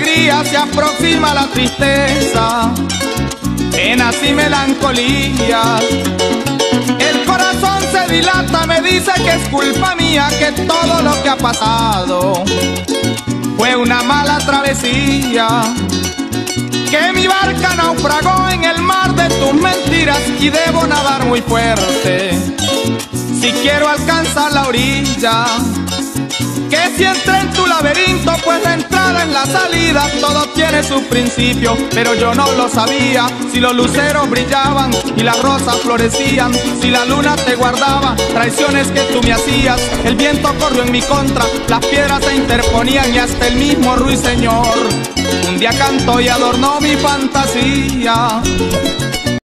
alegría se aproxima la tristeza, penas y melancolías. El corazón se dilata, me dice que es culpa mía, que todo lo que ha pasado fue una mala travesía, que mi barca naufragó en el mar de tus mentiras y debo nadar muy fuerte si quiero alcanzar la orilla. Que si entré en tu laberinto, pues la entrada en la salida, todo tiene su principio, pero yo no lo sabía. Si los luceros brillaban y las rosas florecían, si la luna te guardaba traiciones que tú me hacías, el viento corrió en mi contra, las piedras se interponían y hasta el mismo ruiseñor un día cantó y adornó mi fantasía.